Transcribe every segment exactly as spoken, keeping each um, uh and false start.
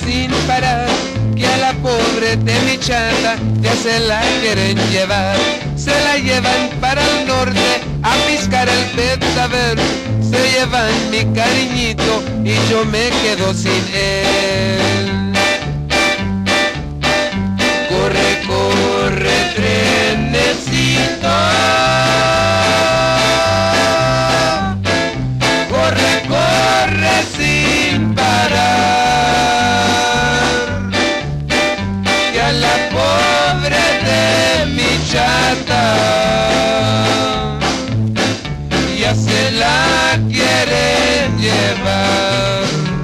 sin parar, que a la pobre de mi chata ya se la quieren llevar. Se la llevan para el norte a piscar el betabel, se llevan mi cariñito y yo me quedo sin él. Corre, corre, trenecito, corre, corre sin parar, que a la pobre de mi chata ya se la quieren llevar.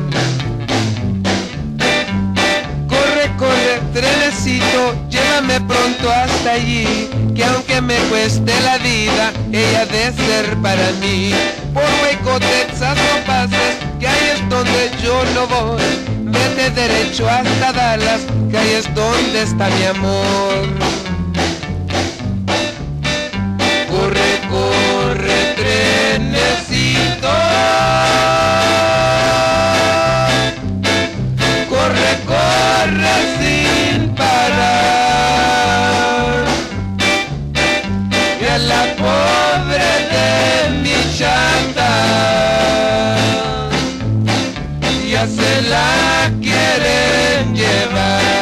Corre, corre, trenecito, llévame pronto hasta allí, que aunque me cueste la vida, ella ha de ser para mí. Por Waco, Texas no pases, que ahí es donde yo no voy. Vete derecho hasta Dallas, que ahí es donde está mi amor. Corre, corre, trenecito, corre, corre sin parar, que a la pobre de mi chata ya se la quieren llevar.